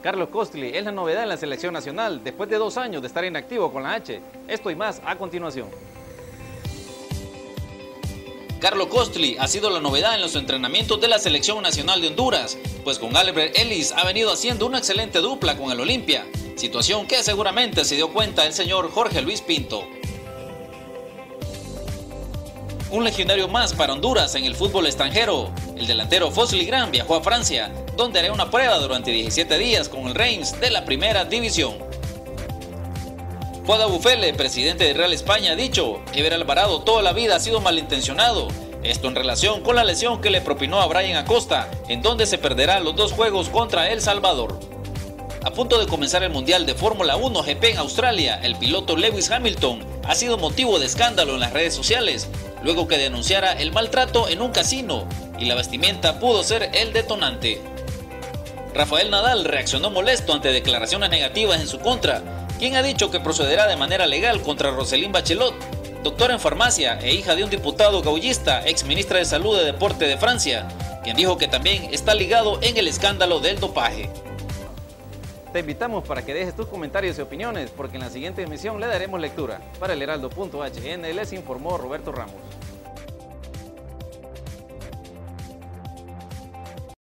Carlos Costly es la novedad en la selección nacional después de 2 años de estar inactivo con la H. Esto y más a continuación. Carlos Costly ha sido la novedad en los entrenamientos de la selección nacional de Honduras, pues con Albert Ellis ha venido haciendo una excelente dupla con el Olimpia, situación que seguramente se dio cuenta el señor Jorge Luis Pinto. Un legionario más para Honduras en el fútbol extranjero. El delantero Fosli Gran viajó a Francia, donde hará una prueba durante 17 días con el Reims de la primera división. Foda Bufele, presidente de Real España, ha dicho: Ever Alvarado toda la vida ha sido malintencionado. Esto en relación con la lesión que le propinó a Brian Acosta, en donde se perderá los 2 juegos contra El Salvador. A punto de comenzar el Mundial de Fórmula 1 GP en Australia, el piloto Lewis Hamilton ha sido motivo de escándalo en las redes sociales, luego que denunciara el maltrato en un casino y la vestimenta pudo ser el detonante. Rafael Nadal reaccionó molesto ante declaraciones negativas en su contra, quien ha dicho que procederá de manera legal contra Roselyne Bachelot, doctora en farmacia e hija de un diputado gaullista, ex ministra de Salud y Deporte de Francia, quien dijo que también está ligado en el escándalo del dopaje. Te invitamos para que dejes tus comentarios y opiniones, porque en la siguiente emisión le daremos lectura. Para el Heraldo.hn les informó Roberto Ramos.